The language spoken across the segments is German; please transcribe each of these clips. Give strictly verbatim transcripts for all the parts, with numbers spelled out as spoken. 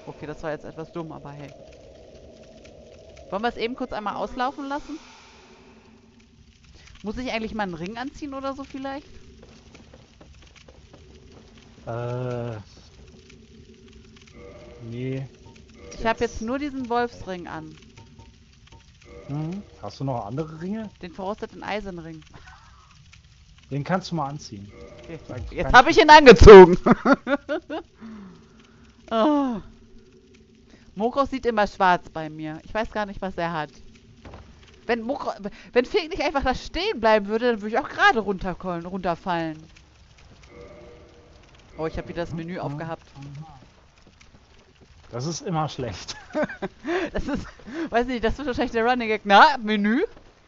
Okay, das war jetzt etwas dumm, aber hey. Wollen wir es eben kurz einmal auslaufen lassen? Muss ich eigentlich mal einen Ring anziehen oder so vielleicht? Äh. Nee. Ich habe jetzt nur diesen Wolfsring an. Mhm. Hast du noch andere Ringe? Den verrosteten Eisenring. Den kannst du mal anziehen. Okay. Ist eigentlich Jetzt kein habe ich ihn angezogen. Oh. Mokros sieht immer schwarz bei mir. Ich weiß gar nicht, was er hat. Wenn Mokro, wenn Fink nicht einfach da stehen bleiben würde, dann würde ich auch gerade runterkollen, runterfallen. Oh, ich habe wieder das Menü aufgehabt. Das ist immer schlecht. Das ist, weiß nicht, das wird wahrscheinlich der Running Gag. Na, Menü?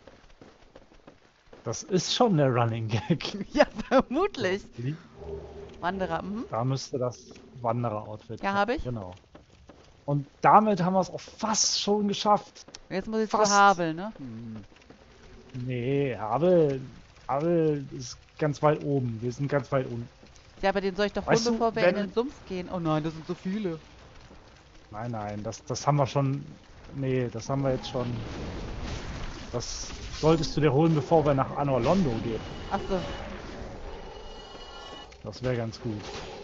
Das ist schon der Running Gag. Ja, vermutlich. So, Wanderer, mhm. da müsste das Wanderer-Outfit. Ja, habe ich. Genau. Und damit haben wir es auch fast schon geschafft. Jetzt muss ich zu Fast. Havel, ne? Hm. Nee, Havel, Havel ist ganz weit oben. Wir sind ganz weit unten. Ja, aber den soll ich doch holen, Weißt du, bevor wir wenn- in den Sumpf gehen. Oh nein, das sind so viele. Nein, nein, das, das haben wir schon. Nee, das haben wir jetzt schon. Das solltest du dir holen, bevor wir nach Anor Londo gehen. Achso. Das wäre ganz gut.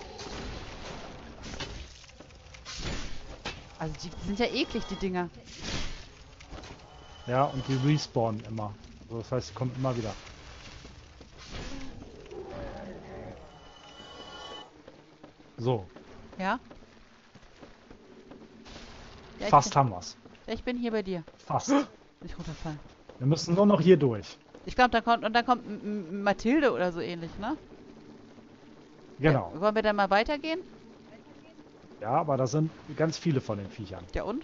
Also die sind ja eklig, die Dinger. Ja, und die respawnen immer. Also das heißt, sie kommen immer wieder. So, Ja? Ja, fast ich haben wir's. bin, ich bin hier bei dir. Fast. Nicht runterfallen. Wir müssen nur noch hier durch. Ich glaube, da kommt, und dann kommt M M Mathilde oder so ähnlich, ne? Genau. Ja, wollen wir dann mal weitergehen? Ja, aber da sind ganz viele von den Viechern. Ja und?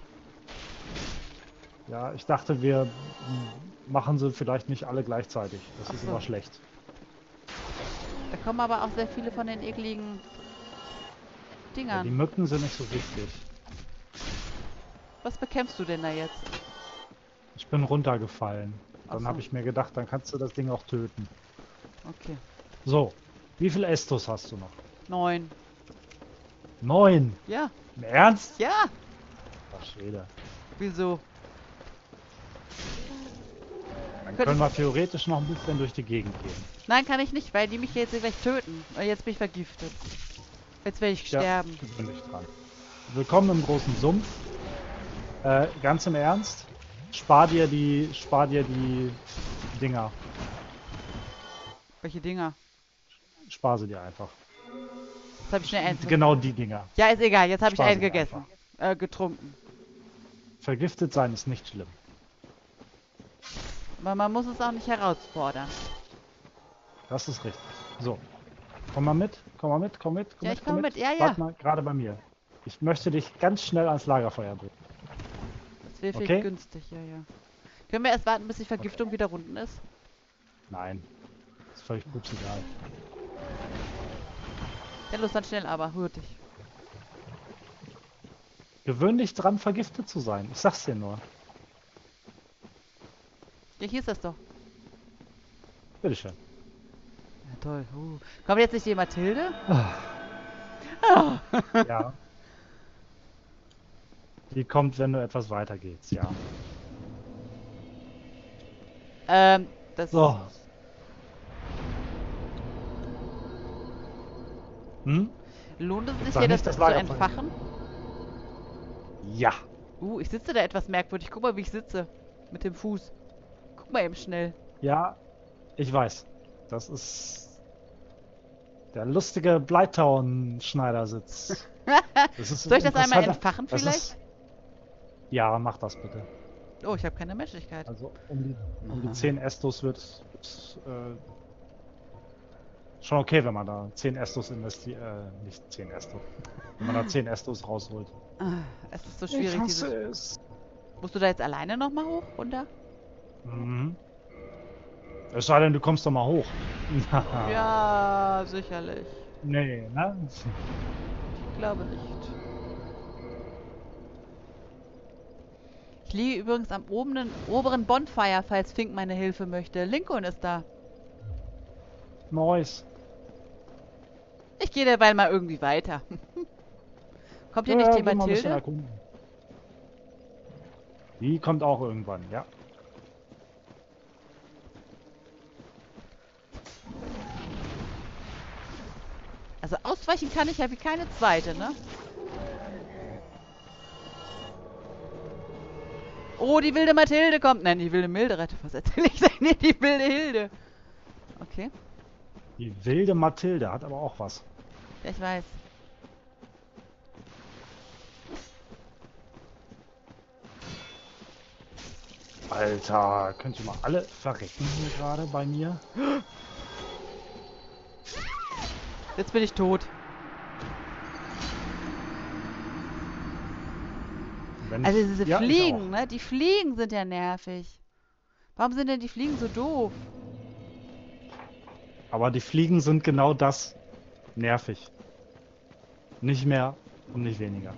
Ja, ich dachte, wir mm, machen sie vielleicht nicht alle gleichzeitig. Das Ach ist so. immer schlecht. Da kommen aber auch sehr viele von den ekligen Ja, Dingern. die Mücken sind nicht so wichtig. Was bekämpfst du denn da jetzt? Ich bin runtergefallen. Ach Dann so. habe ich mir gedacht, dann kannst du das Ding auch töten. Okay. So, wie viel Estus hast du noch? Neun. Neun. Ja. Im Ernst? Ja. Ach, Schwede. Wieso? Dann Könnte können wir theoretisch noch ein bisschen durch die Gegend gehen. Nein, kann ich nicht, weil die mich jetzt gleich töten. Weil jetzt bin ich vergiftet. Jetzt werde ich Ja, sterben. ich bin nicht dran. Willkommen im großen Sumpf. Äh, ganz im Ernst. Spar dir die, spar dir die Dinger. Welche Dinger? Spar sie dir einfach. Jetzt habe ich schnell einen. Genau die Dinger. Ja, ist egal. Jetzt habe ich Spar einen sie gegessen. Äh, getrunken. Vergiftet sein ist nicht schlimm. Aber man muss es auch nicht herausfordern. Das ist richtig. So. Komm mal mit, komm mal mit, komm mit, komm Ja, mit, ich komm komme mit. mit. Ja, ja. Warte mal, gerade bei mir. Ich möchte dich ganz schnell ans Lagerfeuer bringen. Das wäre Okay. vielleicht günstig, ja, ja. Können wir erst warten, bis die Vergiftung wieder unten ist? Nein. Ist völlig egal. Ja, los, dann schnell aber. Hurtig. Gewöhn dich dran, vergiftet zu sein. Ich sag's dir nur. Ja, hier ist das doch. Bitteschön. Ja, toll. Uh. Kommt jetzt nicht die Mathilde? Ja. Die kommt, wenn du etwas weiter gehst, ja. Ähm, das... So. Hm? Lohnt es sich Sag hier, nicht, das das zu Lagerfeuer. entfachen? Ja. Uh, ich sitze da etwas merkwürdig. Guck mal, wie ich sitze. Mit dem Fuß. Guck mal eben schnell. Ja, ich weiß. Das ist der lustige Bleitown-Schneidersitz. Das ist Soll ich das einmal interessanter- entfachen das vielleicht? Ist, ja, mach das bitte. Oh, ich habe keine Menschlichkeit. Also um die, um die zehn Estus wird es äh, schon okay, wenn man da zehn Estus investiert. Äh, nicht zehn Estus. Wenn man da zehn Estus rausholt. Ah, es ist so schwierig, dieses... es. Musst du da jetzt alleine nochmal hoch, runter? Mhm. Es sei denn, du kommst doch mal hoch. Ja, sicherlich. Nee, ne? Ich glaube nicht. Ich liege übrigens am oberen, oberen Bonfire, falls Fink meine Hilfe möchte. Lincoln ist da. Nice. Ich gehe derweil mal irgendwie weiter. Kommt hier Ja, nicht die geh mal ein bisschen Mathilde? erkunden. Die kommt auch irgendwann, ja. Also ausweichen kann ich ja wie keine zweite, ne? Oh, die wilde Mathilde kommt. Nein, die wilde Mildred. Was erzähle ich denn? Nee, die wilde Hilde. Okay. Die wilde Mathilde hat aber auch was. Ja, ich weiß. Alter, könnt ihr mal alle verrecken hier gerade bei mir? Jetzt bin ich tot. Wenn Also ich, diese ja, ich Fliegen, auch. ne? Die Fliegen sind ja nervig. Warum sind denn die Fliegen so doof? Aber die Fliegen sind genau das. Nervig. Nicht mehr und nicht weniger.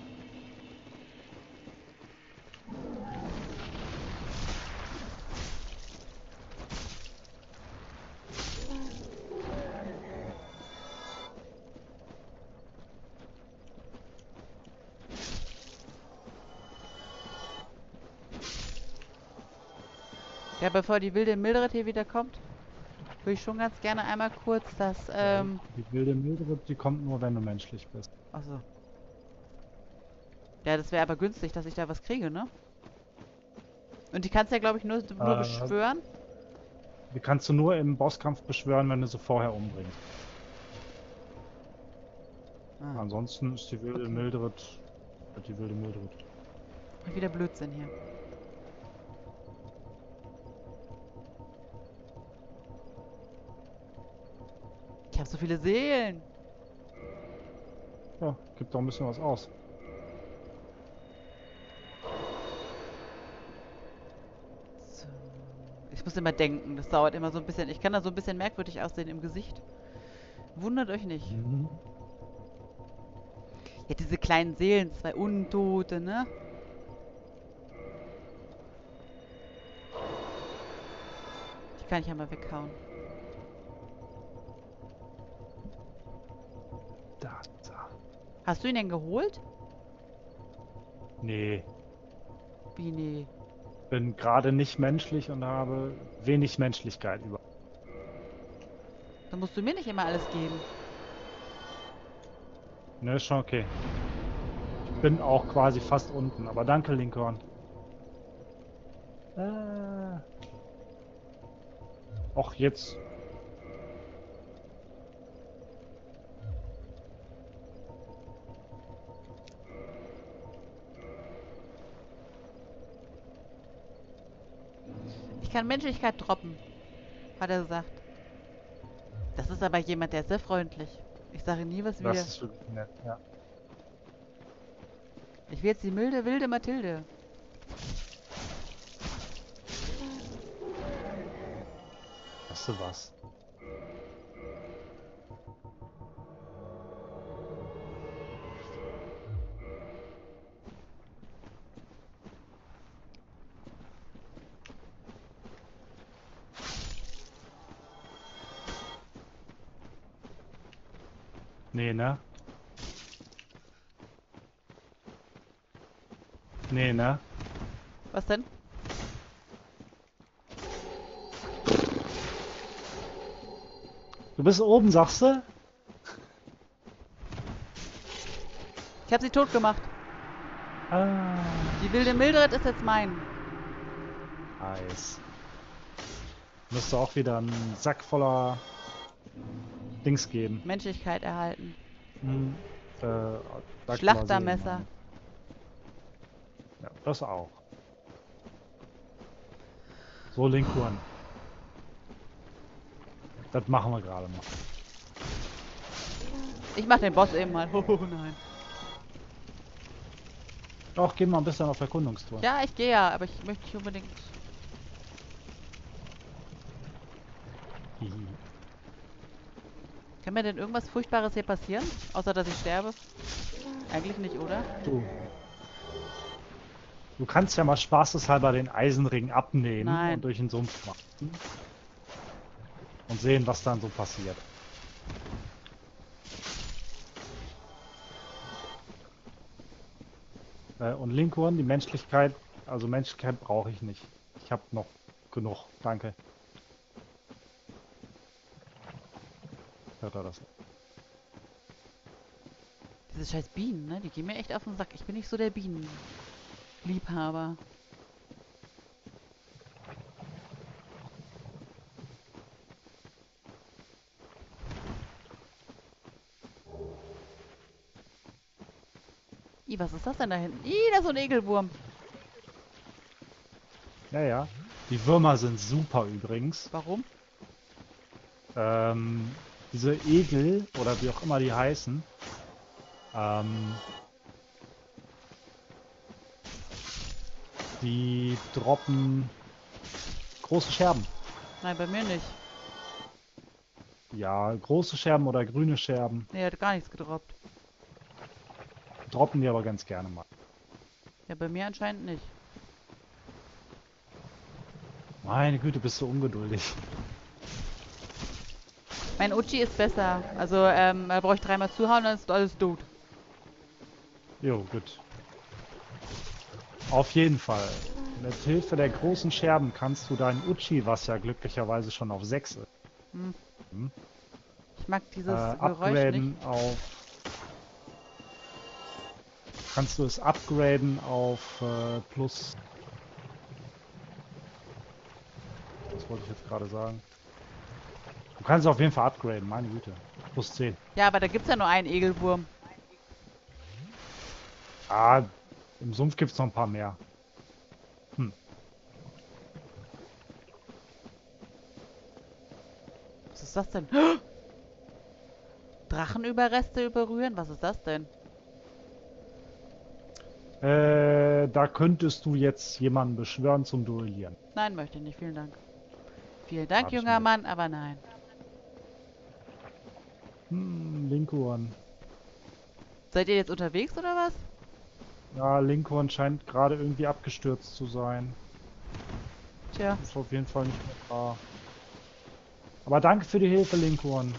Ja, bevor die wilde Mildred hier wieder kommt, würde ich schon ganz gerne einmal kurz das, ähm... Die wilde Mildred, die kommt nur, wenn du menschlich bist. Achso. Ja, das wäre aber günstig, dass ich da was kriege, ne? Und die kannst du ja, glaube ich, nur, nur Äh, beschwören. Die kannst du nur im Bosskampf beschwören, wenn du sie vorher umbringst. Ah, Ansonsten ist die wilde Okay. Mildred die wilde Mildred. wieder Blödsinn hier. Ich habe so viele Seelen. Ja, gibt doch ein bisschen was aus. So. Ich muss immer denken, das dauert immer so ein bisschen. Ich kann da so ein bisschen merkwürdig aussehen im Gesicht. Wundert euch nicht. Mhm. Ja, diese kleinen Seelen, zwei Untote, ne? Die kann ich ja mal weghauen. Da, da. Hast du ihn denn geholt? Nee, Wie, nee. bin gerade nicht menschlich und habe wenig Menschlichkeit über. Dann musst du mir nicht immer alles geben. Ne, ist schon okay. Ich bin auch quasi fast unten, aber danke, Lincoln. Äh. Och, jetzt. Ich kann Menschlichkeit droppen, hat er gesagt. Das ist aber jemand, der ist sehr freundlich. Ich sage nie was Das wir. ist wirklich nett, ja. Ich will jetzt die milde, wilde Mathilde. Weißt du was? Nee, ne? Nee, ne? Was denn? Du bist oben, sagst du? Ich habe sie tot gemacht. Ah. Die wilde Mildred ist jetzt mein. Nice. Müsste auch wieder einen Sack voller Dings geben. Menschlichkeit erhalten. Hm. Äh, Sack Schlachtermesser. voller Seelen, ja, das auch. So, Lincoln. Das machen wir gerade mal. Ich mach den Boss eben mal. Oh nein. Doch, gehen wir ein bisschen auf Erkundungstour. Ja, ich gehe ja, aber ich möchte nicht unbedingt. Hihi. Kann mir denn irgendwas Furchtbares hier passieren? Außer, dass ich sterbe? Eigentlich nicht, oder? Du. Du kannst ja mal spaßeshalber den Eisenring abnehmen Nein. und durch den Sumpf machen. Und sehen, was dann so passiert. Äh, und Lincoln, die Menschlichkeit, also Menschlichkeit brauche ich nicht. Ich habe noch genug. Danke. Hört er das? Diese scheiß Bienen, ne? Die gehen mir echt auf den Sack. Ich bin nicht so der Bienenliebhaber. Ih, was ist das denn da hinten? Ih, da ist so ein Egelwurm. Ja, ja. Die Würmer sind super übrigens. Warum? Ähm, diese Egel, oder wie auch immer die heißen, ähm, die droppen große Scherben. Nein, bei mir nicht. Ja, große Scherben oder grüne Scherben Nee, hat gar nichts gedroppt. droppen die aber ganz gerne mal. Ja, bei mir anscheinend nicht. Meine Güte, bist du ungeduldig. Mein Uchi ist besser. Also, ähm, da brauche ich dreimal zuhauen, dann ist alles tot. Jo, gut. Auf jeden Fall. Mit Hilfe der großen Scherben kannst du dein Uchi, was ja glücklicherweise schon auf sechs ist, Hm. hm, Ich mag äh, dieses Geräusch upgraden nicht. auf... Kannst du es upgraden auf äh, plus... Was wollte ich jetzt gerade sagen? Du kannst es auf jeden Fall upgraden, meine Güte. Plus zehn. Ja, aber da gibt's ja nur einen Egelwurm. Ah, im Sumpf gibt es noch ein paar mehr. Hm. Was ist das denn? Drachenüberreste berühren? Was ist das denn? Äh, da könntest du jetzt jemanden beschwören zum Duellieren. Nein, möchte ich nicht. Vielen Dank. Vielen Dank, Hab ich junger mir Mann, aber nein. Hm, Lincoln. Seid ihr jetzt unterwegs oder was? Ja, Lincoln scheint gerade irgendwie abgestürzt zu sein. Tja. Ist auf jeden Fall nicht mehr da. Aber danke für die Hilfe, Lincoln.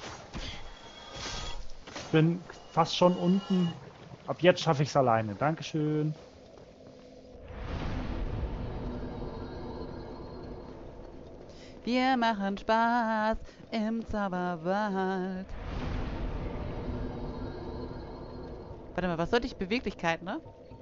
Ich bin fast schon unten. Ab jetzt schaffe ich es alleine. Dankeschön. Wir machen Spaß im Zauberwald. Warte mal, was sollte ich? Beweglichkeit, ne?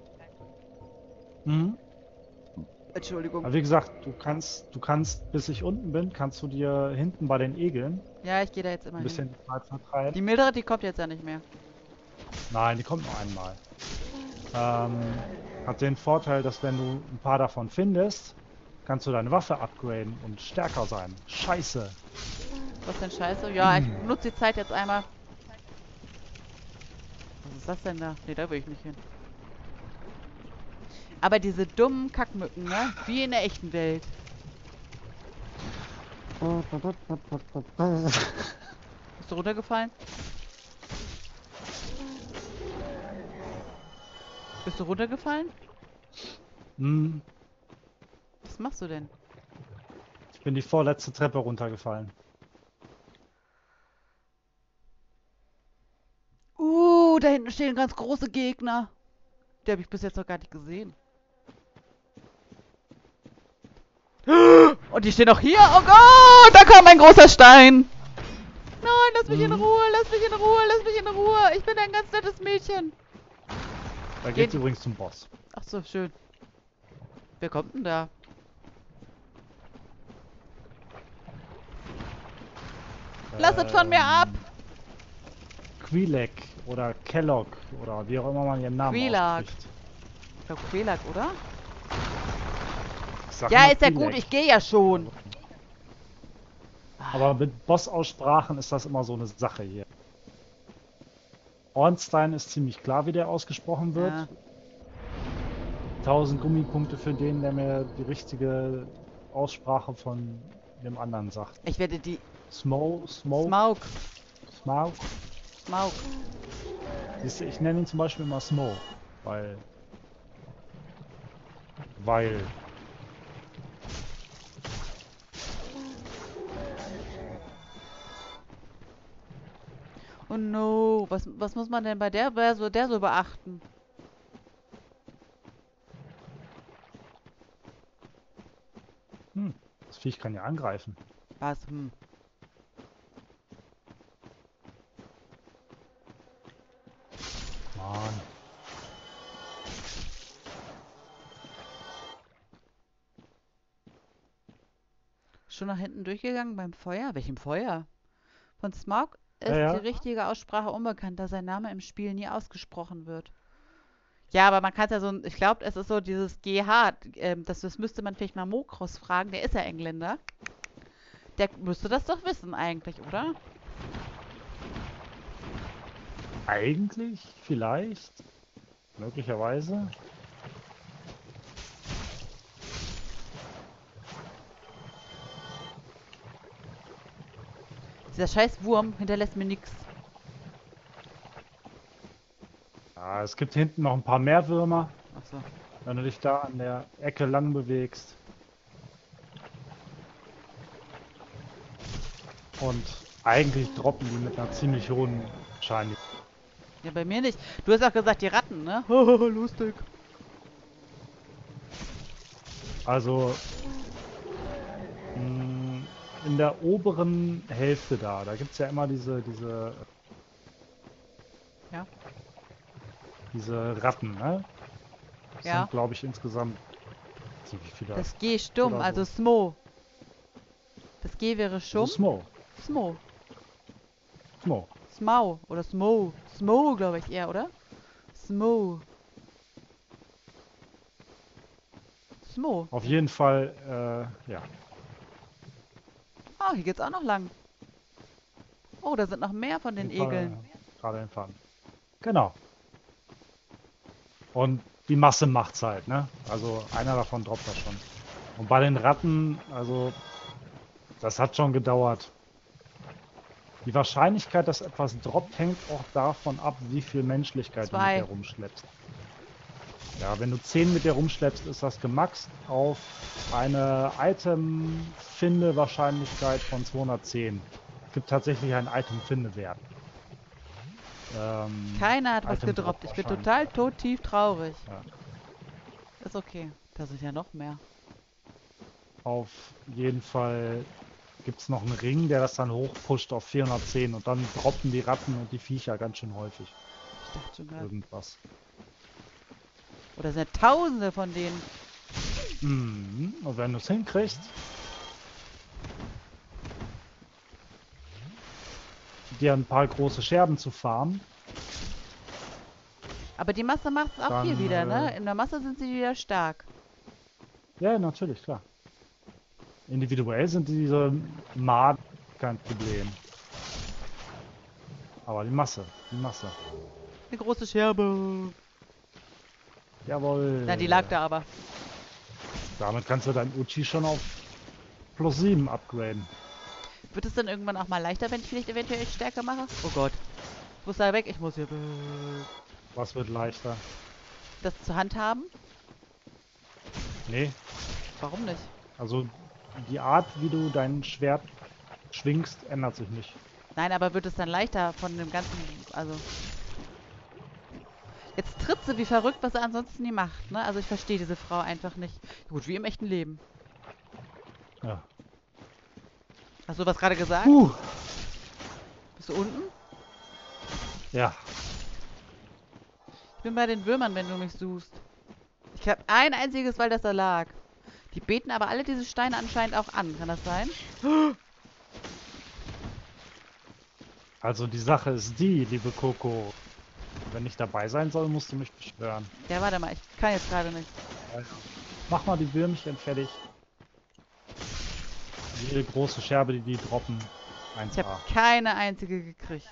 Mhm. Entschuldigung. Aber wie gesagt, du kannst, du kannst, bis ich unten bin, kannst du dir hinten bei den Egeln Ja, ich gehe da jetzt immer ein hin. bisschen die Zeit vertreiben. Die Mildred, die kommt jetzt ja nicht mehr. Nein, die kommt nur einmal. Ähm, hat den Vorteil, dass wenn du ein paar davon findest, kannst du deine Waffe upgraden und stärker sein. Scheiße. Was denn Scheiße? Ja, ich nutze die Zeit jetzt einmal. Was ist das denn da? Ne, da will ich nicht hin. Aber diese dummen Kackmücken, ne? Wie in der echten Welt. Bist du runtergefallen? Bist du runtergefallen? Hm, Was machst du denn? ich bin die vorletzte Treppe runtergefallen. Uh, da hinten stehen ganz große Gegner. Die habe ich bis jetzt noch gar nicht gesehen. Und die stehen auch hier. Oh Gott, da kommt ein großer Stein. Nein, lass mich in Mhm. Ruhe, lass mich in Ruhe, lass mich in Ruhe. Ich bin ein ganz nettes Mädchen. Da Geht- geht's übrigens zum Boss. Ach so, schön. Wer kommt denn da? Lasset von mir ab. Quilek oder Kellogg oder wie auch immer man ihren Namen Quilak. ausspricht. Ich glaube Quelak, oder? Ich sag Ja, immer ist ja Quilek. gut, ich gehe ja schon. Aber mit Boss-Aussprachen ist das immer so eine Sache hier. Ornstein ist ziemlich klar, wie der ausgesprochen wird. Ja. tausend Gummipunkte für den, der mir die richtige Aussprache von dem anderen sagt. Ich werde die Smoke, Smoke, Smaug. Smoke. Smaug. Siehst du, ich nenne ihn zum Beispiel immer Smoke, weil... Weil... Oh no, was, was muss man denn bei der, wer so, der so beachten? Viech kann ja angreifen. Was? Hm. Mann. Schon nach hinten durchgegangen beim Feuer? Welchem Feuer? Von Smaug ist Ja, ja. die richtige Aussprache unbekannt, da sein Name im Spiel nie ausgesprochen wird. Ja, aber man kann es ja so, ich glaube, es ist so dieses G H, ähm, das, das müsste man vielleicht mal Mokros fragen, der ist ja Engländer. Der müsste das doch wissen eigentlich, oder? Eigentlich, vielleicht, möglicherweise. Dieser scheiß Wurm hinterlässt mir nichts. Ja, es gibt hinten noch ein paar mehr Würmer, Achso. wenn du dich da an der Ecke lang bewegst. Und eigentlich droppen die mit einer ziemlich hohen Wahrscheinlichkeit. Ja, bei mir nicht. Du hast auch gesagt, die Ratten, ne? Haha, lustig. Also mh, in der oberen Hälfte da, da gibt es ja immer diese, diese, Ja. diese Ratten, ne? Das Ja. sind, glaube ich, insgesamt ziemlich viele. Das G stumm, Oder so. also Smo. Das G wäre stumm. Also Smo. Smo. Smo. Smau oder Smo. Smo, glaube ich eher, oder? Smo. Smo. Auf jeden Fall, äh, ja. Oh, hier geht's auch noch lang. Oh, da sind noch mehr von den Auf jeden Fall, Egeln. äh, Gerade entfahren. Genau. Und die Masse macht's halt, ne? Also einer davon droppt das schon. Und bei den Ratten, also das hat schon gedauert. Die Wahrscheinlichkeit, dass etwas droppt, hängt auch davon ab, wie viel Menschlichkeit du Zwei. mit dir rumschleppst. Ja, wenn du zehn mit dir rumschleppst, ist das gemaxt auf eine Item-Finde-Wahrscheinlichkeit von zweihundertzehn. Es gibt tatsächlich einen Item-Finde-Wert. Ähm, Keiner hat was Item Drop gedroppt. Ich bin wahrscheinlich. total todtief traurig. Ja. Ist okay. Da sind ja noch mehr. Auf jeden Fall gibt es noch einen Ring, der das dann hochpusht auf vierhundertzehn und dann droppen die Ratten und die Viecher ganz schön häufig. Ich dachte schon gerade. Irgendwas. Oder sind ja Tausende von denen. Mhm. Und wenn du es hinkriegst, dir ein paar große Scherben zu farmen, Aber die Masse macht es auch Dann, hier wieder, ne? äh, In der Masse sind sie wieder stark. ja, natürlich, klar. Individuell sind diese Maden kein Problem. Aber die Masse, die Masse. Eine große Scherbe. Jawohl. Na, die lag da aber. Damit kannst du dein Uchi schon auf plus sieben upgraden. Wird es dann irgendwann auch mal leichter, wenn ich vielleicht eventuell stärker mache? Oh Gott. Ich muss da weg, ich muss hier weg. Was wird leichter? Das zur Hand haben? Nee, Warum nicht? also die Art, wie du dein Schwert schwingst, ändert sich nicht. Nein, aber wird es dann leichter von dem ganzen, also... Jetzt tritt sie wie verrückt, was sie ansonsten nie macht, ne? Also ich verstehe diese Frau einfach nicht. Gut, wie im echten Leben. Ja. Hast du was gerade gesagt? Puh. Bist du unten? Ja. Ich bin bei den Würmern, wenn du mich suchst. Ich habe ein einziges, weil das da lag. Die beten aber alle diese Steine anscheinend auch an. Kann das sein? Also die Sache ist die, liebe Coco. Wenn ich dabei sein soll, musst du mich beschwören. Ja, warte mal. Ich kann jetzt gerade nicht. Mach mal die Würmchen fertig. Jede große Scherbe, die die droppen. Ich habe eins A. keine einzige gekriegt.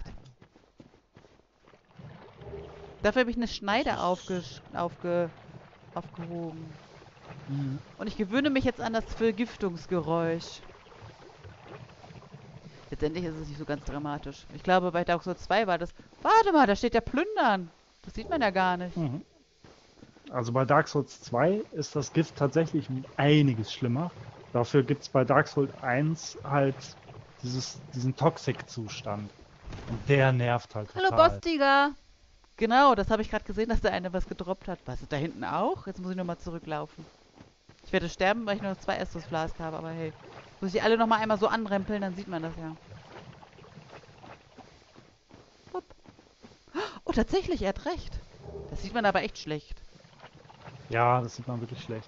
Dafür habe ich eine Schneide aufge aufge aufgehoben. Mhm. Und ich gewöhne mich jetzt an das Vergiftungsgeräusch. Letztendlich ist es nicht so ganz dramatisch. Ich glaube, bei Dark Souls zwei war das... Warte mal, da steht ja Plündern. Das sieht man ja gar nicht. Mhm. Also bei Dark Souls zwei ist das Gift tatsächlich um einiges schlimmer. Dafür gibt es bei Dark Souls eins halt dieses, diesen Toxic-Zustand. Und der nervt halt Hallo, total. Bostiger. Genau, das habe ich gerade gesehen, dass der eine was gedroppt hat. Was ist da hinten auch? Jetzt muss ich nochmal zurücklaufen. Ich werde sterben, weil ich nur noch zwei Estus Flask habe, aber hey. Muss ich alle nochmal einmal so anrempeln, dann sieht man das ja. Hopp. Oh, tatsächlich, er hat recht. Das sieht man aber echt schlecht. Ja, das sieht man wirklich schlecht.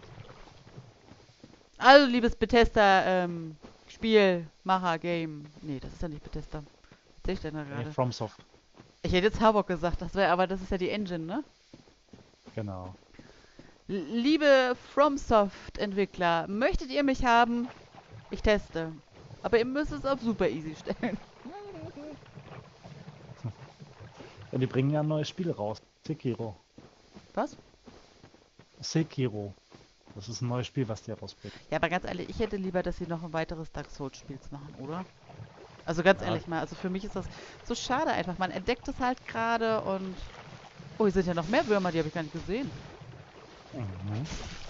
Also, liebes Bethesda, ähm, Spiel, Macher, Game. Nee, das ist ja nicht Bethesda. Was sehe ich denn da Nee, gerade? FromSoft. Ich hätte jetzt Havok gesagt, das wäre, aber das ist ja die Engine, ne? Genau. L liebe FromSoft-Entwickler, möchtet ihr mich haben? Ich teste. Aber ihr müsst es auf super easy stellen. Ja, die bringen ja ein neues Spiel raus. Sekiro. Was? Sekiro. Das ist ein neues Spiel, was die rausbringen. Ja, aber ganz ehrlich, ich hätte lieber, dass sie noch ein weiteres Dark Souls-Spiels machen, oder? Also ganz Ja. ehrlich mal, also für mich ist das so schade einfach. Man entdeckt es halt gerade und... Oh, hier sind ja noch mehr Würmer, die habe ich gar nicht gesehen. Mhm.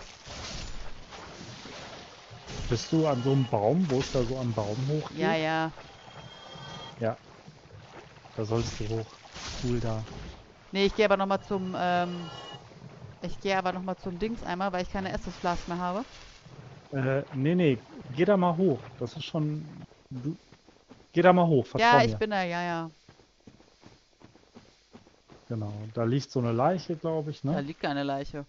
Bist du an so einem Baum, wo es da so am Baum hochgeht? Ja, ja. Ja. Da sollst du hoch. Cool da. Nee, ich gehe aber nochmal zum, ähm... Ich gehe aber nochmal zum Dings einmal, weil ich keine Estus Flask mehr habe. Äh, nee, nee. Geh da mal hoch. Das ist schon... Du, geh da mal hoch, vertrau Ja, ich mir. bin da, ja, ja. Genau. Da liegt so eine Leiche, glaube ich, Da ne? liegt keine Leiche.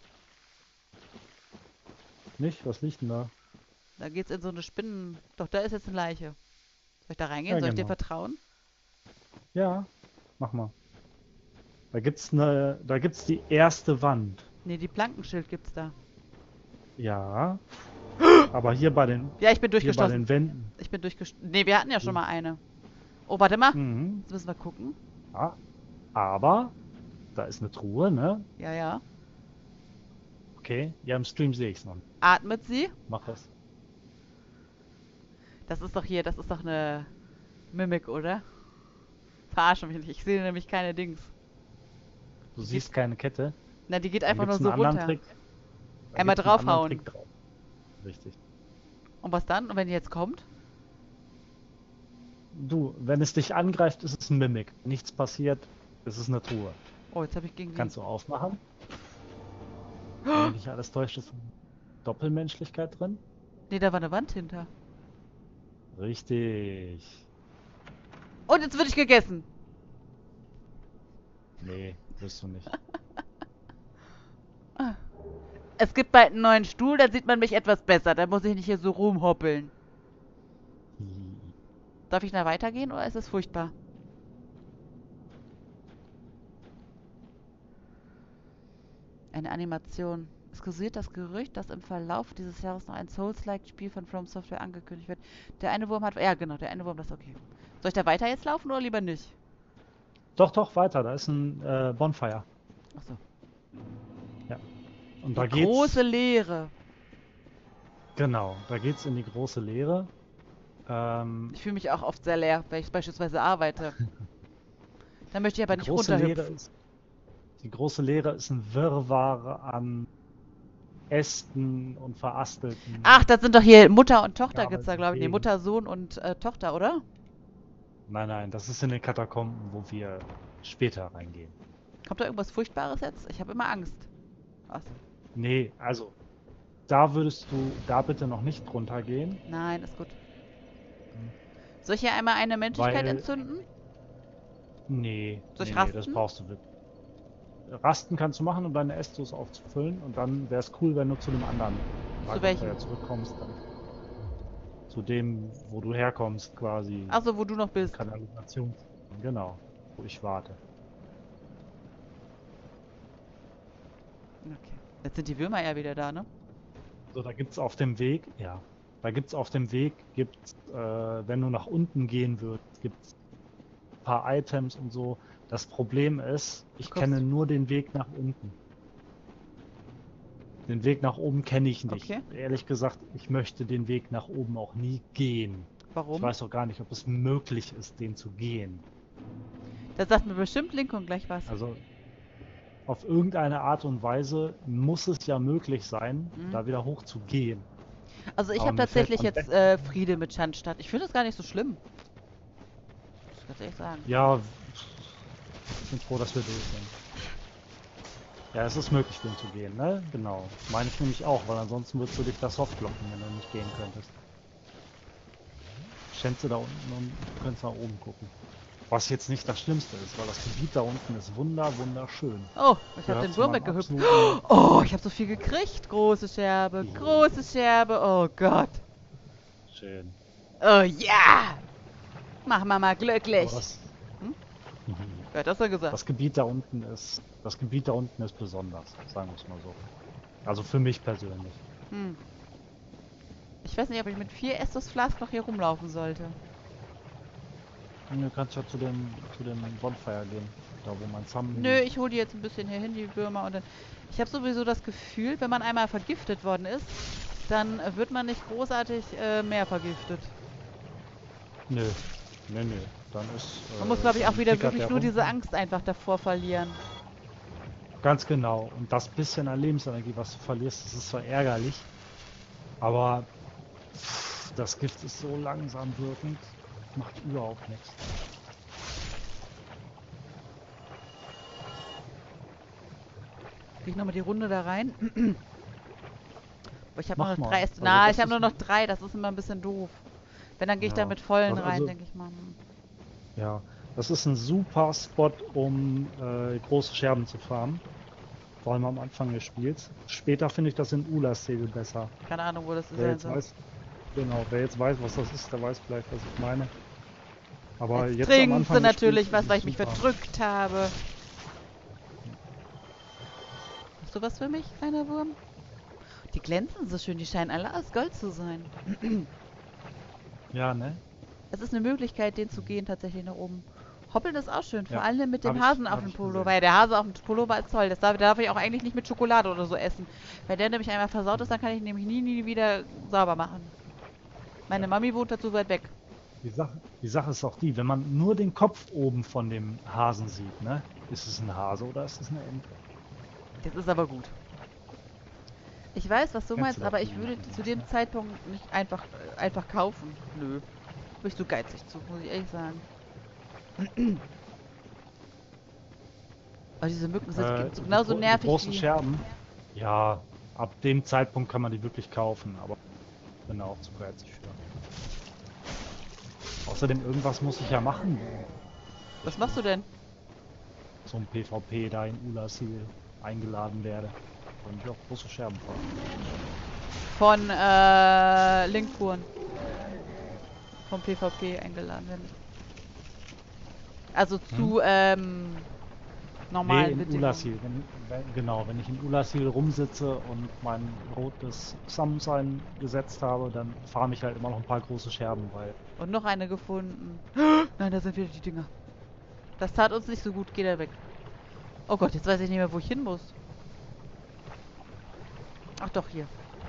Nicht? Was liegt denn da? Da geht's in so eine Spinnen... Doch, da ist jetzt eine Leiche. Soll ich da reingehen? Ja, Soll ich dir genau. vertrauen? Ja, mach mal. Da gibt's eine, da gibt's die erste Wand. Nee, die Plankenschild gibt's da. Ja, aber hier bei den, Ja, ich bin hier bei durchgestoßen. den Wänden. Ich bin durchgestoßen. Nee, wir hatten ja schon mal eine. Oh, warte mal. Mhm. Jetzt müssen wir gucken. Ja, aber da ist eine Truhe, ne? Ja, ja. Okay, ja, im Stream sehe ich's noch. Atmet sie? Mach es. Das ist doch hier, das ist doch eine Mimik, oder? Verarsch mich nicht. Ich sehe nämlich keine Dings. Du Die siehst geht, keine Kette. na, die geht Dann einfach nur gibt's so einen anderen runter. Trick. Da Einmal gibt's einen anderen draufhauen. Trick drauf. Richtig. Und was dann? Und wenn die jetzt kommt? Du, wenn es dich angreift, ist es ein Mimik. Nichts passiert, ist es eine Truhe. Oh, jetzt habe ich gegen die... Kannst du aufmachen. Wenn mich nicht alles täuscht, ist Doppelmenschlichkeit drin. Nee, da war eine Wand hinter. Richtig. Und jetzt wird ich gegessen. Nee, wirst du nicht. Es gibt bald einen neuen Stuhl, dann sieht man mich etwas besser. Da muss ich nicht hier so rumhoppeln. Darf ich da weitergehen oder ist es furchtbar? Eine Animation. Es kursiert das Gerücht, dass im Verlauf dieses Jahres noch ein Souls-like-Spiel von From Software angekündigt wird. Der eine Wurm hat... Ja, genau, der eine Wurm, das ist okay. Soll ich da weiter jetzt laufen oder lieber nicht? Doch, doch, weiter. Da ist ein äh, Bonfire. Achso. Ja. Und Die da geht's. große Leere. Genau, da geht's in die große Leere. Ähm, Ich fühle mich auch oft sehr leer, wenn ich beispielsweise arbeite. Da möchte ich aber die nicht große Leere runterhüpfen. ist, die große Leere ist ein Wirrwarr an Ästen und verastelten. Ach, das sind doch hier Mutter und Tochter Ja, gibt's da, aber glaube ich. Nee, deswegen- Mutter, Sohn und äh, Tochter, oder? Nein, nein, das ist in den Katakomben, wo wir später reingehen. Kommt da irgendwas Furchtbares jetzt? Ich habe immer Angst. Achso. Nee, also da würdest du da bitte noch nicht runtergehen, Nein, ist gut. Soll ich hier einmal eine Menschlichkeit weil entzünden? nee, Soll ich nee, nee, das rasten? brauchst du wirklich. Rasten kannst du machen, um deine Estus aufzufüllen und dann wäre es cool, wenn du zu dem anderen welchem? Lagerfeuer zurückkommst. Dann. Zu dem, wo du herkommst, quasi. Achso, wo du noch bist. Kanalisation. Genau, wo ich warte. Okay. Jetzt sind die Würmer ja wieder da, ne? So, da gibt's auf dem Weg, ja, da gibt's auf dem Weg, gibt's, äh, wenn du nach unten gehen würdest, gibt's ein paar Items und so. Das Problem ist, ich Guckst. kenne nur den Weg nach unten. Den Weg nach oben kenne ich nicht. Okay. Ehrlich gesagt, ich möchte den Weg nach oben auch nie gehen. Warum? Ich weiß auch gar nicht, ob es möglich ist, den zu gehen. Da sagt mir bestimmt Lincoln gleich was. Also auf irgendeine Art und Weise muss es ja möglich sein, Mhm. da wieder hoch zu gehen. Also ich aber habe mir fällt tatsächlich am jetzt besten- äh, Friede mit Schandstadt. Ich finde das gar nicht so schlimm. Das kann ich ehrlich sagen. Ja, ich bin froh, dass wir durch sind. Ja, es ist möglich, den zu gehen, ne? Genau. Meine ich nämlich auch, weil ansonsten würdest du dich da softlocken, wenn du nicht gehen könntest. schänze da unten und du kannst nach oben gucken. Was jetzt nicht das Schlimmste ist, weil das Gebiet da unten ist wunder, wunderschön. Oh, ich habe Gehört den zu Wurm meinem weggehüpft. absoluten- Oh, ich habe so viel gekriegt. Große Scherbe, Ja. große Scherbe. Oh Gott. Schön. Oh ja. Mach Mama glücklich. Aber das, Hm? Mhm. Wer hat das denn gesagt? das Gebiet da unten ist, das Gebiet da unten ist besonders, sagen wir es mal so. Also für mich persönlich. Hm. Ich weiß nicht, ob ich mit vier Estus Flask noch hier rumlaufen sollte. Du kannst ja zu dem, zu dem Bonfire gehen, da wo mein Sam. Nö, ich hole die jetzt ein bisschen hier hin, die Würmer. Und dann. Ich habe sowieso das Gefühl, wenn man einmal vergiftet worden ist, dann äh, wird man nicht großartig äh, mehr vergiftet. Nö, nö, nö. Dann ist. Man äh, muss, glaube ich, auch dann wieder tickert wirklich der nur rum. diese Angst einfach davor verlieren. Ganz genau. Und das bisschen an Lebensenergie, was du verlierst, das ist zwar ärgerlich, aber pff, das Gift ist so langsam wirkend, macht überhaupt nichts. Gehe ich nochmal die Runde da rein. Aber ich habe Mach nur noch mal. drei. Est- Also Na, das ich habe nur ist- noch drei. Das ist immer ein bisschen doof. Wenn, dann gehe ich da Ja. mit vollen Also- rein, denke ich mal. Hm. Ja, das ist ein super Spot, um äh, große Scherben zu farmen. Vor allem am Anfang des Spiels. Später finde ich das in Ulas-Segel besser. Keine Ahnung, wo das ist. Wer jetzt Also. weiß, genau, wer jetzt weiß, was das ist, der weiß vielleicht, was ich meine. Aber Jetzt jetzt, am trinkst Anfang du des natürlich Spiels was, ist weil es ich mich super. verdrückt habe. Hast du was für mich, kleiner Wurm? Die glänzen so schön, die scheinen alle aus Gold zu sein. Ja, ne? Es ist eine Möglichkeit, den zu gehen, tatsächlich nach oben. Hoppeln ist auch schön, vor Ja, allem mit hab dem ich- Hasen auf hab dem ich Pullover. gesehen. Ja, der Hase auf dem Pullover ist toll. Das darf, darf ich auch eigentlich nicht mit Schokolade oder so essen. Wenn der nämlich einmal versaut ist, dann kann ich ihn nämlich nie, nie wieder sauber machen. Meine Ja. Mami wohnt dazu weit weg. Die Sache, die Sache ist auch die, wenn man nur den Kopf oben von dem Hasen sieht, ne? Ist es ein Hase oder ist es eine Ente? Das ist aber gut. Ich weiß, was du Kennst meinst, du doch aber ich die würde Videos, zu dem ne? Zeitpunkt nicht einfach, äh, einfach kaufen. Nö. Bin ich so geizig zu, muss ich ehrlich sagen. Aber diese Mücken sind Äh, so die genauso gro- die nervig großen wie... Scherben, ja, ab dem Zeitpunkt kann man die wirklich kaufen, aber ich bin da auch zu geizig für. Außerdem, irgendwas muss ich ja machen, Was machst du denn? zum PvP da in Ulasil eingeladen werde. Und ich auch große Scherben fahren. Von äh, Linkpuren. Vom PvP eingeladen werden. Also zu ähm, normalen Nee, in Bedingungen. Ulasil. Wenn, wenn, genau, wenn ich in Ulasil rumsitze und mein rotes Samsein gesetzt habe, dann farme ich halt immer noch ein paar große Scherben, weil Und noch eine gefunden. Nein, da sind wieder die Dinger. Das tat uns nicht so gut. Geh da weg. Oh Gott, jetzt weiß ich nicht mehr, wo ich hin muss. Ach doch, hier.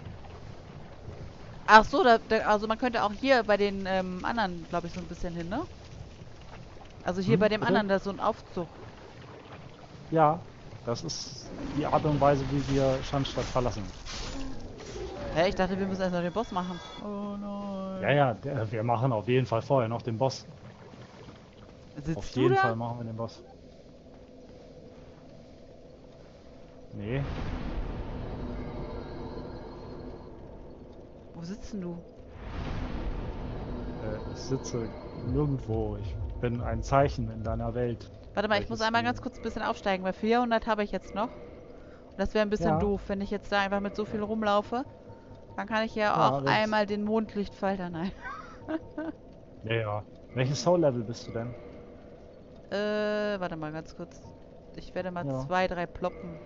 Ach so, da, da, also man könnte auch hier bei den ähm, anderen, glaube ich, so ein bisschen hin, ne? Also hier Hm, bei dem bitte? anderen, da ist so ein Aufzug. ja, das ist die Art und Weise, wie wir Schandstadt verlassen. Hä, ich dachte, wir müssen erst noch den Boss machen. Oh nein. Ja, ja, der, wir machen auf jeden Fall vorher noch den Boss. Sitzt Auf du jeden da? Fall machen wir den Boss. Nee, Wo sitzt denn du? äh, ich sitze nirgendwo. Ich bin ein Zeichen in deiner Welt. Warte mal, ich muss Welches einmal du- ganz kurz ein bisschen aufsteigen, weil vierhundert habe ich jetzt noch. Und das wäre ein bisschen Ja. doof, wenn ich jetzt da einfach mit so viel rumlaufe. Dann kann ich ja Ja, auch das- einmal den Mondlichtfalter. Nein. Ja, ja. Welches Soul-Level bist du denn? Äh, warte mal ganz kurz. Ich werde mal Ja. zwei, drei ploppen.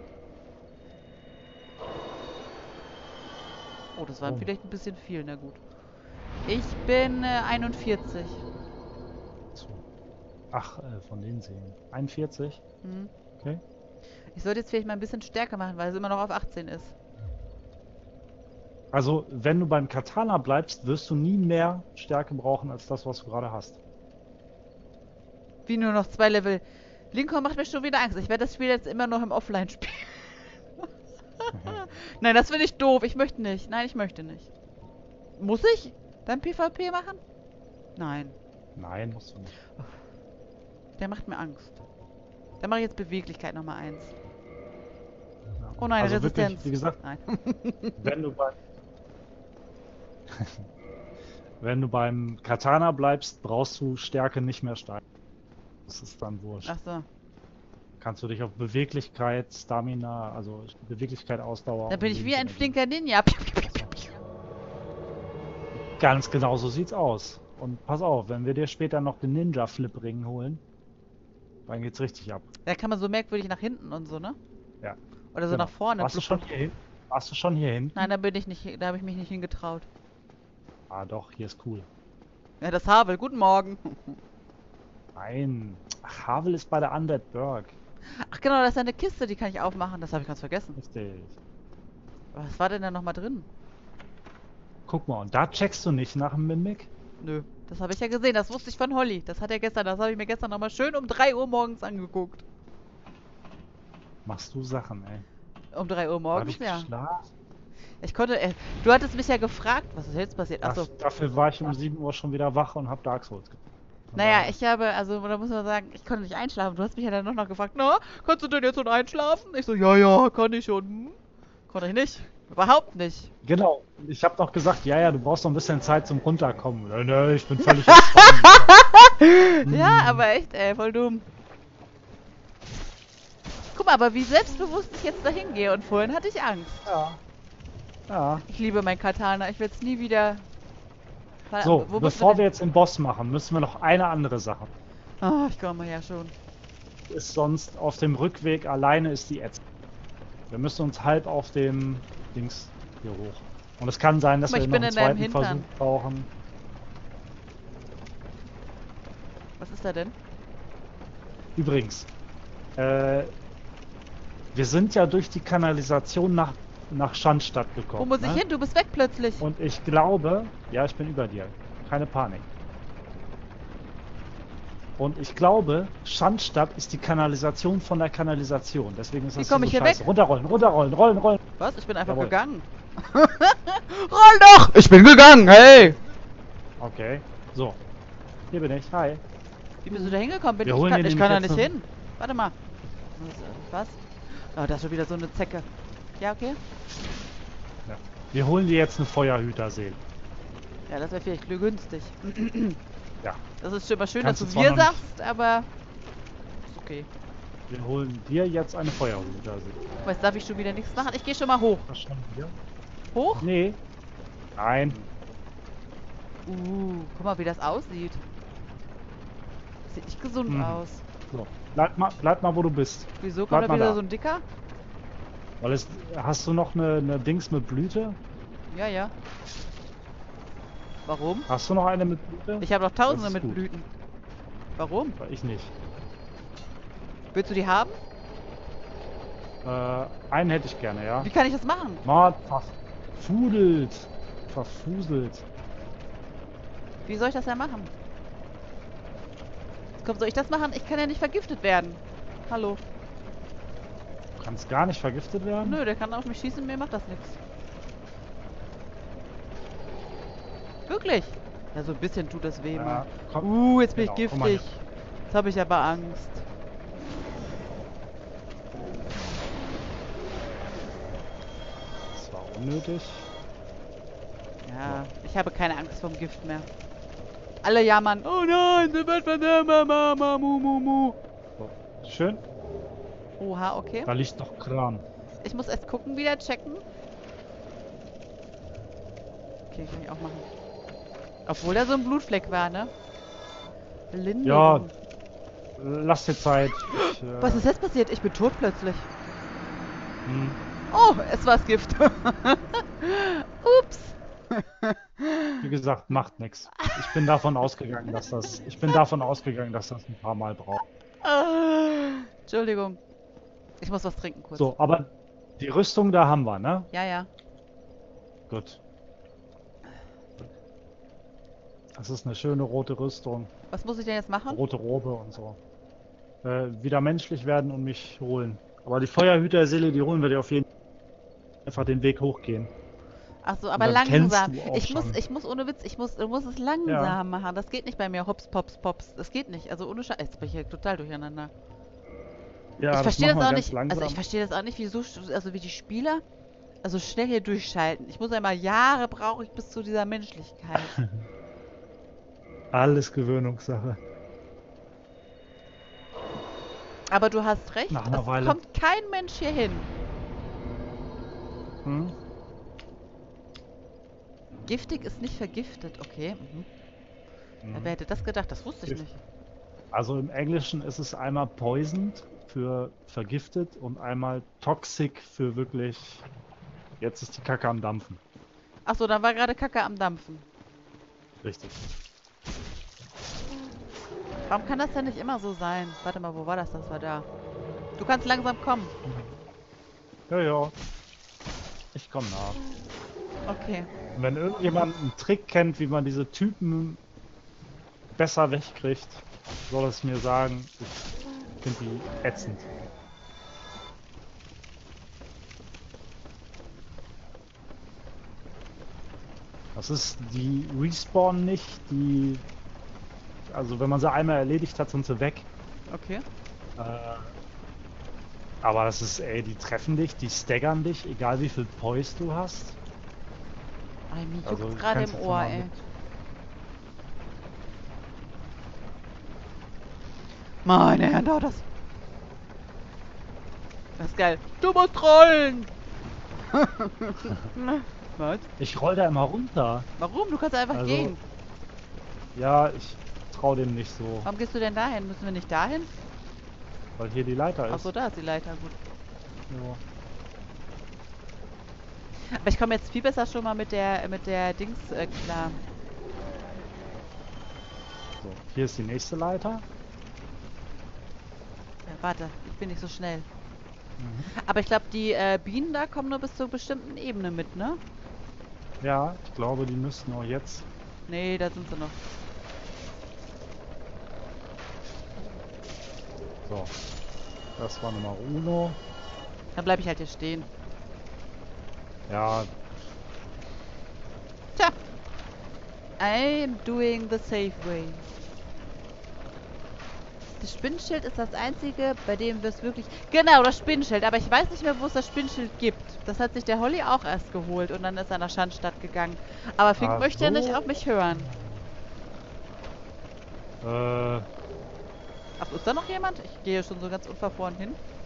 Oh, das war Oh. vielleicht ein bisschen viel, na gut. Ich bin äh, einundvierzig. So. Ach, äh, von den Seen. einundvierzig? Hm. Okay. Ich sollte jetzt vielleicht mal ein bisschen stärker machen, weil es immer noch auf achtzehn ist. Also, wenn du beim Katana bleibst, wirst du nie mehr Stärke brauchen als das, was du gerade hast. Wie nur noch zwei Level. Lincoln macht mir schon wieder Angst. Ich werde das Spiel jetzt immer noch im Offline spielen. Nein, das finde ich doof. Ich möchte nicht. Nein, ich möchte nicht. Muss ich dann PvP machen? Nein. Nein, musst du nicht. Der macht mir Angst. Dann mache ich jetzt Beweglichkeit Nummer eins. Ja. Oh nein, also Resistenz. Wirklich, wie gesagt, Nein. wenn du beim Wenn du beim Katana bleibst, brauchst du Stärke nicht mehr steigen. Das ist dann wurscht. Ach so. Kannst du dich auf Beweglichkeit, Stamina, also Beweglichkeit, Ausdauer. Da und bin ich wie ein Lebensenergie- flinker Ninja. Ganz genau so sieht's aus. Und pass auf, wenn wir dir später noch den Ninja-Flip-Ring holen, dann geht's richtig ab. Da kann man so merkwürdig nach hinten und so, ne? Ja. Oder so Genau. nach vorne. Warst du schon hier hin? Warst du schon hier hinten? Nein, da bin ich nicht, da habe ich mich nicht hingetraut. Ah doch, hier ist cool. Ja, das Havel, guten Morgen. Nein. Ach, Havel ist bei der Undead Burg. Ach genau, da ist eine Kiste, die kann ich aufmachen. Das habe ich ganz vergessen. Richtig. Was war denn da nochmal drin? Guck mal, und da checkst du nicht nach dem Mimik? Nö, das habe ich ja gesehen. Das wusste ich von Holly. Das hat er gestern, das habe ich mir gestern nochmal schön um drei Uhr morgens angeguckt. Machst du Sachen, ey. Um drei Uhr Hab morgens, ich ja. geschlafen? Ich konnte, äh, du hattest mich ja gefragt, was ist jetzt passiert? Achso. Daf- Dafür war ich um sieben Uhr schon wieder wach und hab Dark Souls gespielt. Von Naja, daher- ich habe, also da muss man sagen, ich konnte nicht einschlafen. Du hast mich ja dann noch, noch gefragt, na, kannst du denn jetzt schon einschlafen? Ich so, ja, ja, kann ich schon. Hm? Konnte ich nicht. Überhaupt nicht. Genau. Ich habe noch gesagt, ja, ja, du brauchst noch ein bisschen Zeit zum Runterkommen. Nö, nö, ich bin völlig entspannt. Ja, aber echt, ey, voll dumm. Guck mal, aber wie selbstbewusst ich jetzt dahin gehe und vorhin hatte ich Angst. Ja. Ja. Ich liebe mein Katana, ich will es nie wieder... Ver- So, Wo bist bevor du wir denn? jetzt den Boss machen, müssen wir noch eine andere Sache. Oh, ich komme ja schon. Ist sonst auf dem Rückweg alleine ist die Ätzend. Wir müssen uns halb auf dem Dings hier hoch. Und es kann sein, dass Guck mal, wir ich noch bin einen in deinem zweiten Hintern. Versuch brauchen. Was ist da denn? Übrigens, äh, wir sind ja durch die Kanalisation nach, nach Schandstadt gekommen. Wo muss ich ne? hin? Du bist weg plötzlich. Und ich glaube, ja, ich bin über dir. Keine Panik. Und ich glaube, Schandstadt ist die Kanalisation von der Kanalisation. Deswegen ist Wie das komm so ich hier scheiße. weg? Runterrollen, runterrollen, rollen, rollen. Was? Ich bin einfach Jawohl. gegangen. Roll doch! Ich bin gegangen, hey! Okay, so. Hier bin ich, hi. Wie bist du da hingekommen? Bin Wir ich holen kann, dir ich kann da nämlich nicht jetzt hin. Warte mal. Was? Was? Oh, da ist schon wieder so eine Zecke. Ja, okay. Ja. Wir holen dir jetzt eine Feuerhüterseele. Ja, das wäre vielleicht günstig. Ja, Das ist immer schön, Kannst dass du du zwar wir noch nicht- sagst, aber ist okay. wir holen dir jetzt eine Feuerhüterseele. Guck mal, jetzt darf ich schon wieder nichts machen. Ich gehe schon mal hoch. Was schon hier? Hoch? Nee. Nein. Uh, guck mal, wie das aussieht. Sieht nicht gesund Mhm. aus. So. Bleib mal, bleib mal, wo du bist. Wieso Bleib kommt da mal wieder da. so ein Dicker? Weil es, hast du noch eine, eine Dings mit Blüte? Ja, ja. Warum? Hast du noch eine mit Blüte? Ich habe noch tausende ist mit gut. Blüten. Warum? Weil Ich nicht. Willst du die haben? Äh, einen hätte ich gerne, ja. Wie kann ich das machen? Mord, verfudelt. Verfuselt. Wie soll ich das denn machen? Komm, soll ich das machen? Ich kann ja nicht vergiftet werden. Hallo. Du kannst gar nicht vergiftet werden? Nö, der kann auf mich schießen, mir macht das nichts. Wirklich? Ja, so ein bisschen tut das weh, Ja, Mann. komm. Uh, jetzt bin Genau, ich komm mal giftig. Jetzt habe ich aber Angst. Das war unnötig. Ja, ich habe keine Angst vom Gift mehr. Alle jammern. Oh nein, sie wird von der Mama, Mama, mu, mu, mu. So. Schön. Oha, okay. Da liegt doch Kran. Ich muss erst gucken, wieder checken. Okay, kann ich auch machen. Obwohl da so ein Blutfleck war, ne? Linderung. Ja, lass dir Zeit. Ich, äh, Was ist jetzt passiert? Ich bin tot plötzlich. hm. Oh, es war das Gift. Ups. Wie gesagt, macht nichts. Ich bin davon ausgegangen, dass das. Ich bin davon ausgegangen, dass das ein paar Mal braucht. Ah, Entschuldigung. Ich muss was trinken kurz. So, aber die Rüstung da haben wir, ne? Ja, ja. Gut. Das ist eine schöne rote Rüstung. Was muss ich denn jetzt machen? Rote Robe und so. Äh, wieder menschlich werden und mich holen. Aber die Feuerhüterseele, die holen wir dir auf jeden Fall. Einfach den Weg hochgehen. Ach so, aber dann kennst langsam. du auch Ich muss, schon. ich muss ohne Witz, ich muss, du musst es langsam Ja. machen. Das geht nicht bei mir. Hops, pops, pops. Das geht nicht. Also ohne Scheiß. Jetzt bin ich hier total durcheinander. Ja, ich verstehe das, machen wir auch ganz nicht. langsam. Also ich verstehe das auch nicht, wieso, also wie die Spieler also schnell hier durchschalten. Ich muss einmal Jahre brauche ich bis zu dieser Menschlichkeit. Alles Gewöhnungssache. Aber du hast recht, Nach einer es Weile. kommt kein Mensch hier hin. Hm? Giftig ist nicht vergiftet, okay. Mhm. Ja, Mhm. wer hätte das gedacht? Das wusste ich Gift. nicht. Also im Englischen ist es einmal poisoned für vergiftet und einmal toxic für wirklich, jetzt ist die Kacke am Dampfen. Achso, dann war gerade Kacke am Dampfen. Richtig. Warum kann das denn nicht immer so sein? Warte mal, wo war das? Das war da. Du kannst langsam kommen. Ja, ja. Ich komme nach. Okay. Und wenn irgendjemand einen Trick kennt, wie man diese Typen besser wegkriegt, soll es mir sagen. Ich finde die ätzend. Das ist, die respawnen nicht, die, also wenn man sie einmal erledigt hat, sind sie weg. Okay. Äh, aber das ist, ey, die treffen dich, die staggern dich, egal wie viel Poise du hast. Ay, mir Also, juckt's du gerade kannst im jetzt Ohr, mal ey. mit- Meine Herren, dauert das. Das ist geil. Du musst rollen! Was? Ich roll da immer runter. Warum? Du kannst einfach Also- gehen. Ja, ich trau dem nicht so, Warum gehst du denn dahin? Müssen wir nicht dahin? weil hier die Leiter ist. Achso, da ist die Leiter, gut. Ja. Aber ich komme jetzt viel besser schon mal mit der mit der Dings äh, klar. So, hier ist die nächste Leiter. Ja, warte, ich bin nicht so schnell. Mhm. Aber ich glaube, die äh, Bienen da kommen nur bis zur bestimmten Ebene mit, ne? Ja, ich glaube, die müssten auch jetzt. Nee, da sind sie noch. So, das war Nummer uno. Dann bleibe ich halt hier stehen. Ja, Tja. I'm doing the safe way. Das Spinnenschild ist das einzige, bei dem wir es wirklich... Genau, das Spinnenschild. Aber ich weiß nicht mehr, wo es das Spinnenschild gibt. Das hat sich der Holly auch erst geholt und dann ist er nach Schandstadt gegangen. Aber Fink Ach möchte ja nicht so. auf mich hören. äh, Ach, ist da noch jemand? Ich gehe schon so ganz unverfroren hin.